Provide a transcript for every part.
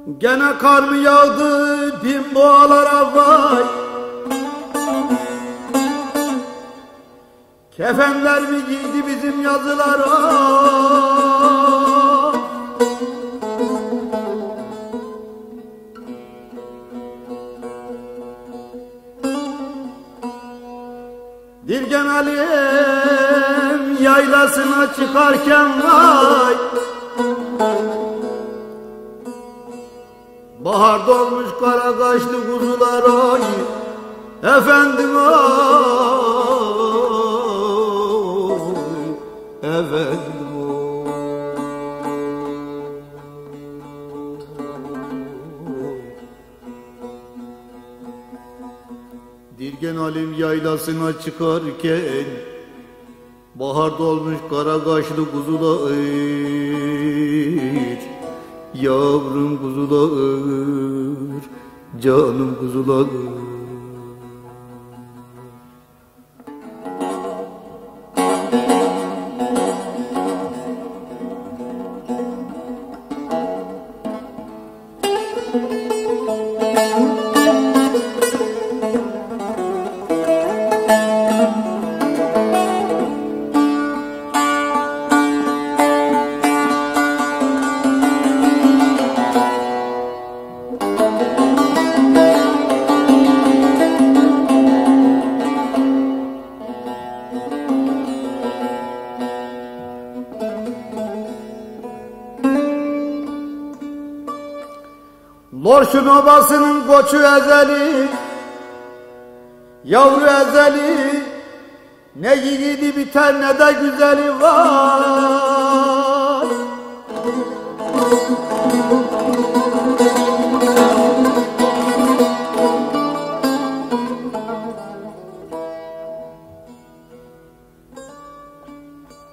Gene kar mı yağdı bin boğalara vay? Kefenler mi giydi bizim yazılara? Dirgen Alim yaylasına çıkarken vay, bahar dolmuş kara kaşlı kuzular oy, efendim oy, efendim oy. Dirgen Alim yaylasına çıkarken bahar dolmuş kara kaşlı kuzular, yavrum kuzular, canım kuzular. Lorşun obasının koçu ezeli, yavru ezeli, ne yiğidi biter ne de güzeli var.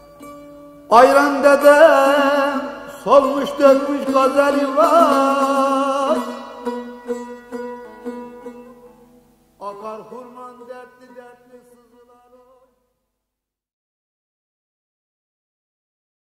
Ayran dedem solmuş dökmüş gazeli var.